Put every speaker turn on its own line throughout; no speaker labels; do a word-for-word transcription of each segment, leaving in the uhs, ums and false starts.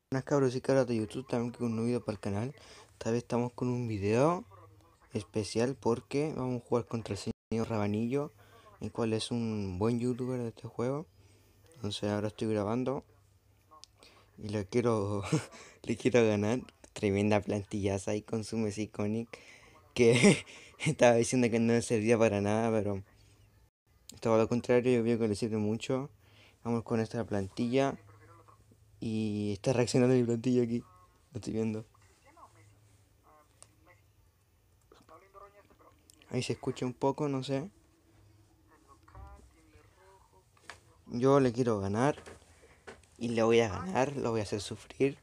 Buenas cabros y cabras de YouTube, también con un video para el canal. Esta vez estamos con un video especial porque vamos a jugar contra el señor Rabanillo, el cual es un buen youtuber de este juego. Entonces ahora estoy grabando y le quiero le quiero ganar. Tremenda plantillaza ahí con su Messi Iconic, que estaba diciendo que no le servía para nada, pero todo lo contrario, yo veo que le sirve mucho. Vamos con esta plantilla y está reaccionando mi plantilla aquí, lo estoy viendo. Ahí se escucha un poco, no sé. Yo le quiero ganar y le voy a ganar, lo voy a hacer sufrir.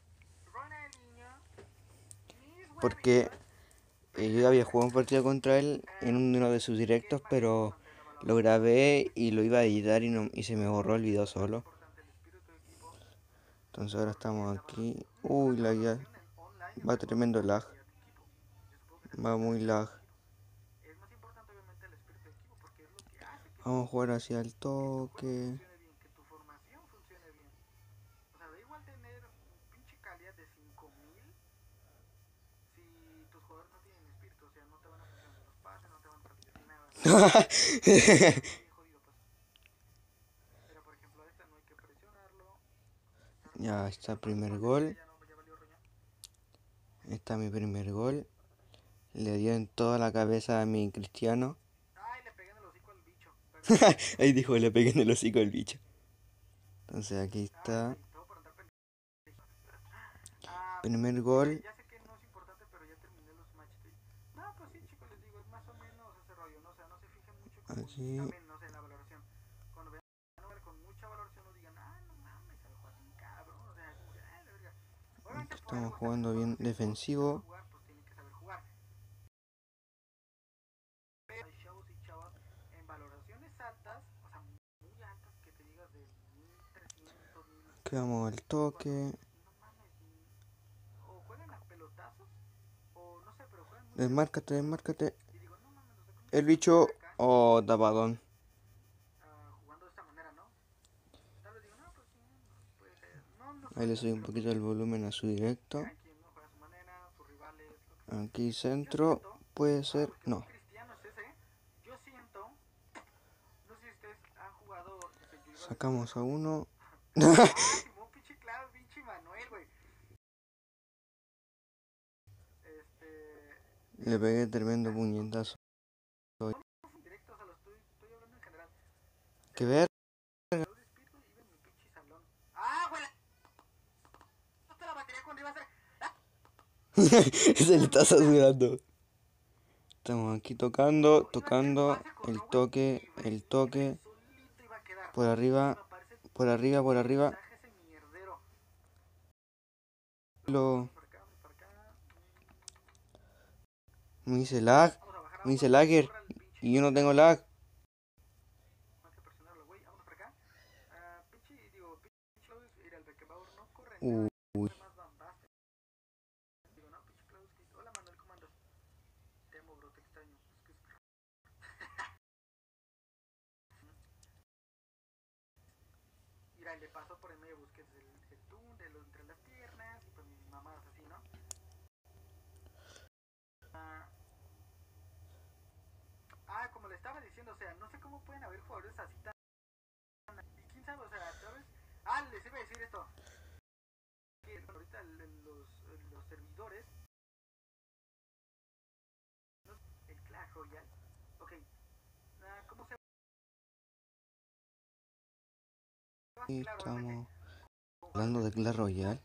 Porque eh, yo había jugado un partido contra él en uno de sus directos, pero lo grabé y lo iba a editar y, no, y se me borró el video solo. Entonces ahora estamos aquí. Uy, la guía. Va tremendo lag. Va muy lag. Vamos a jugar hacia el toque. Ya está el primer gol. Está mi primer gol. Le dio en toda la cabeza a mi Cristiano. Ahí dijo, le pegué en el hocico al bicho. Entonces aquí está. Primer gol. Aquí. Aquí estamos jugando bien defensivo. Quedamos al toque. Desmárcate, desmárcate. El bicho. Oh, tapadón. Ahí le subí un poquito el volumen a su directo. Aquí centro. Puede ser. No. Sacamos a uno. Le pegué tremendo puñetazo. Que ver. Se le está saturando. Estamos aquí tocando, tocando, el toque, el toque. Por arriba, por arriba, por arriba. Lo... Me dice lag, me dice lagger. Y yo no tengo lag. Uy. Le pasó por el medio Busquets el, el túnel entre las piernas y pues mis mamás así, ¿no? Ah, ah, como le estaba diciendo, o sea, no sé cómo pueden haber jugadores así tan... Y quién sabe, o sea, ¿sabes? Ah, les iba a decir esto. Que ahorita los, los servidores... El Clash Royale. Ok. Ah, ¿cómo se...? Y estamos hablando de Clash Royale.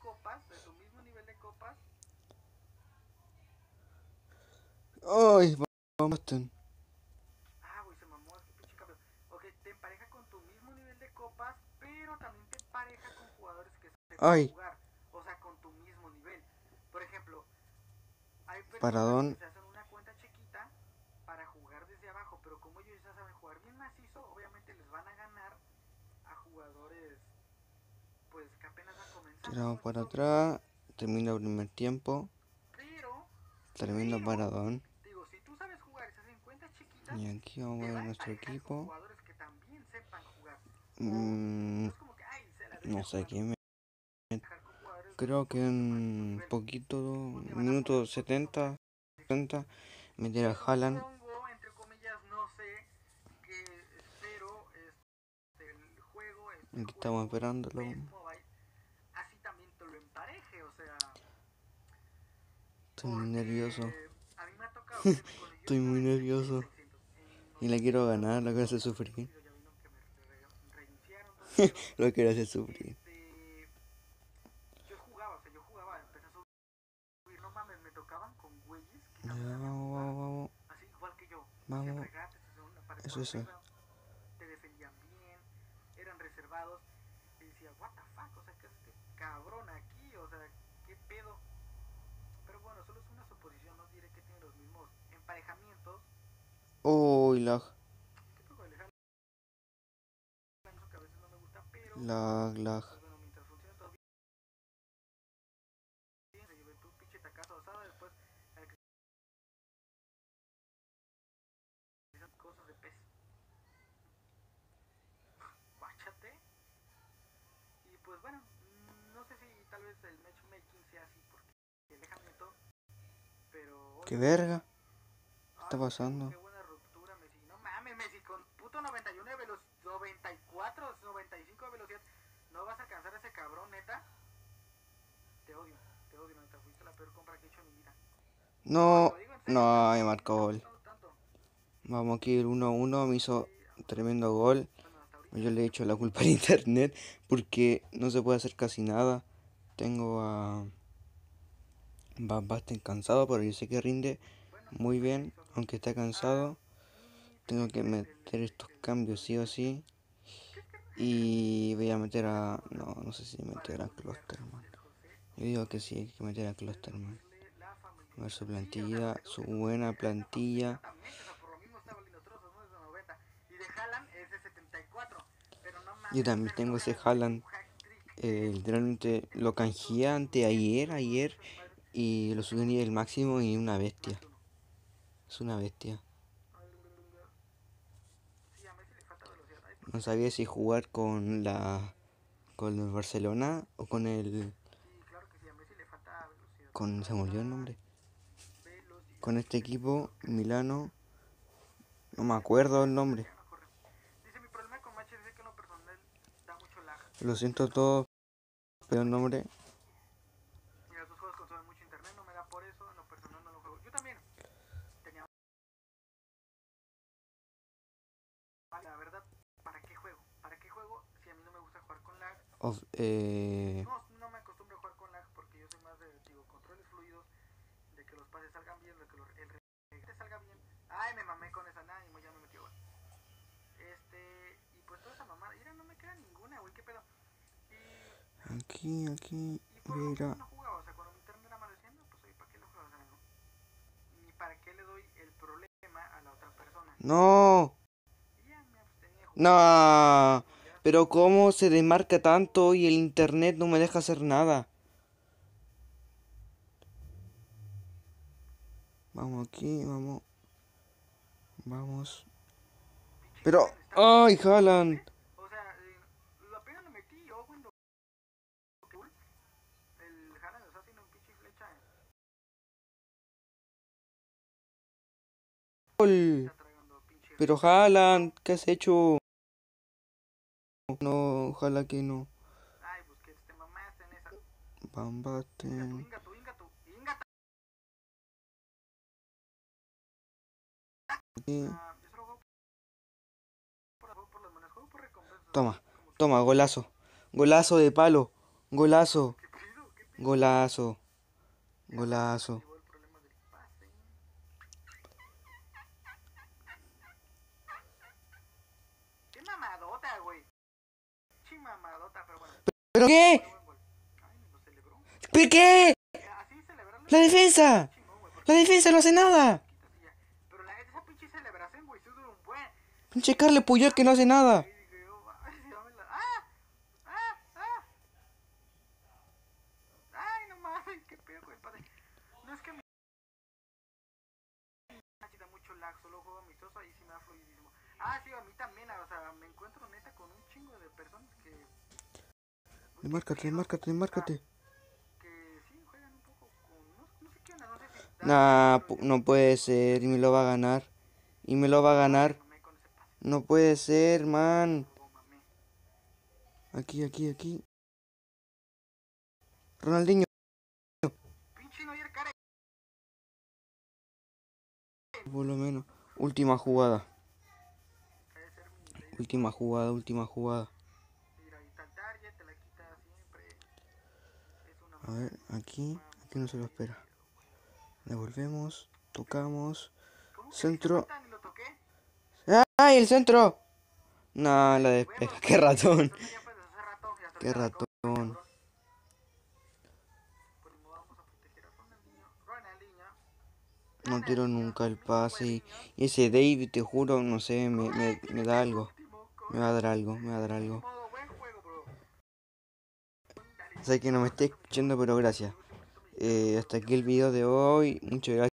Ay, vamos. Ah, güey, se mamó este pinche cambio. Ok, te empareja con tu mismo nivel de copas, pero también te empareja con jugadores que saben jugar. O sea, con tu mismo nivel. Por ejemplo, hay personas que se hacen una cuenta chiquita para jugar desde abajo, pero como ellos ya saben jugar bien macizo, obviamente les van a ganar a jugadores pues que apenas van comenzando. Tiramos para atrás, termina el primer tiempo. Tremendo paradón. Y aquí vamos a ver nuestro equipo. Mm, no sé quién me... creo que en poquito, minuto setenta, setenta, meter a Haaland. Aquí estamos esperándolo. Estoy muy nervioso. Estoy muy nervioso. Y la quiero ganar, la quiero hacer sufrir. Lo quiero hacer sufrir. Ya, vamos, vamos, vamos. Vamos. Eso, eso. Oh, lag. Lag, lag. ¿Qué verga? ¿Qué está pasando? No, no, me marcó gol. Vamos, aquí el uno a uno me hizo tremendo gol. Yo le he hecho la culpa al internet porque no se puede hacer casi nada. Tengo a Van Basten cansado, pero yo sé que rinde muy bien, aunque está cansado. Tengo que meter estos cambios sí o sí. Y voy a meter a... No, no sé si meter a Klosterman. Yo digo que sí, hay que meter a Klosterman. A ver su plantilla, su buena plantilla. Yo también tengo ese Haaland. Eh, literalmente lo canjeé ante ayer, ayer. Y lo subí a nivel máximo y una bestia. Es una bestia. No sabía si jugar con la... con el Barcelona o con el... con... se me olvidó el nombre. Con este equipo, Milano. No me acuerdo el nombre. Lo siento todo, pero el nombre. Of, eh... Aquí, aquí, mira. No. No. Pero cómo se desmarca tanto y el internet no me deja hacer nada. Vamos aquí, vamos. Vamos. Pero... ¡Ay, Haaland! ¡Gol! Pero Haaland, ¿qué has hecho? No, ojalá que no. Van Basten. Aquí. Toma, toma, golazo. Golazo de palo. Golazo. Golazo. Golazo. ¿Pero qué? ¿Pero qué? ¡La defensa! ¡La defensa no hace nada! Pinche Carle Puyol que no hace nada. Desmárcate, desmárcate, desmárcate. Nah, pu- no puede ser. Y me lo va a ganar. Y me lo va a ganar. No puede ser, man. Aquí, aquí, aquí. Ronaldinho. Por lo menos. Última jugada. Última jugada, última jugada. A ver, aquí. Aquí no se lo espera. Devolvemos. Tocamos. Centro. ¡Ay, el centro! No, la despega. ¡Qué ratón! ¡Qué ratón! No tiro nunca el pase. Y, y ese David, te juro, no sé, me, me, me da algo. Me va a dar algo, me va a dar algo. Sé que no me esté escuchando, pero gracias. Eh, hasta aquí el video de hoy. Muchas gracias.